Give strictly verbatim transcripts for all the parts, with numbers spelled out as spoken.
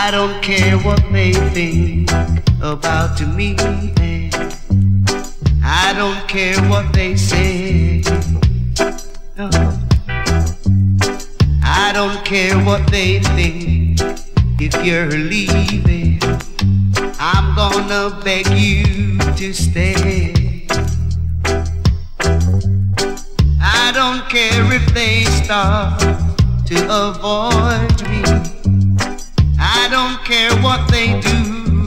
I don't care what they think about me, and I don't care what they say. No. I don't care what they think. If you're leaving, I'm gonna beg you to stay. I don't care if they start to avoid me. I don't care what they do.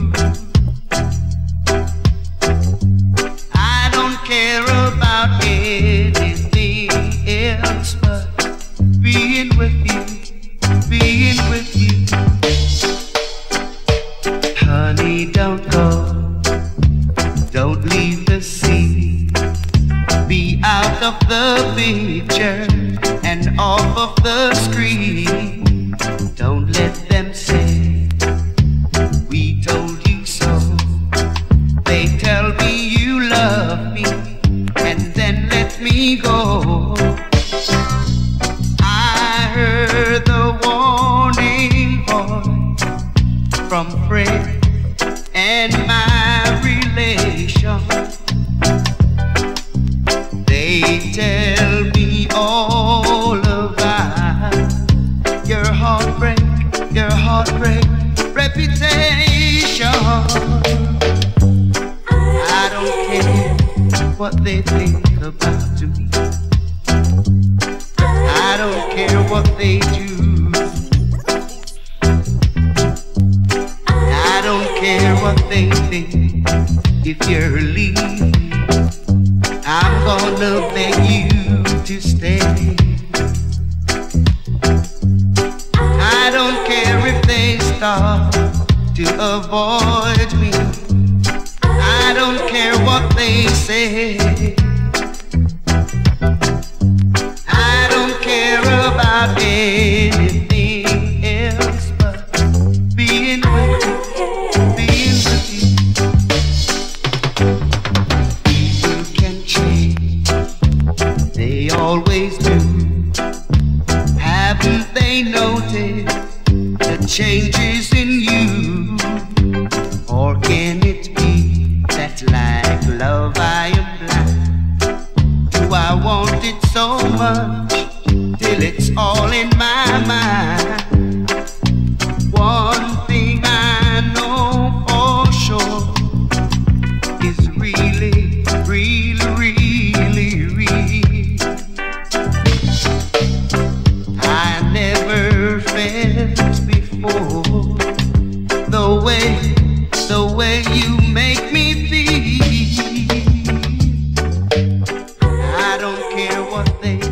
I don't care about anything else but being with you, being with you. Honey, don't go, don't leave the sea. Be out of the picture and off of the screen. Don't let them say we told you so. They tell me you love me and then let me go. I heard the warning voice from friends and my relation. They tell me all about your heartbreak, your heartbreak reputation. I don't care what they think about me. I don't care what they do. I don't care what they think. If you're leaving, I'm gonna beg you to stay. I don't care if they start to avoid me. I don't care what they say. I don't care about anything else but being with you, being with you. People can change, they always do. Haven't they noticed the changes in you? Or can it be that like love I am blind? Do I want it so much till it's all in my mind? One thing I know for sure is really, really, really, real. I never felt before the way, the way you make me feel. I don't care what they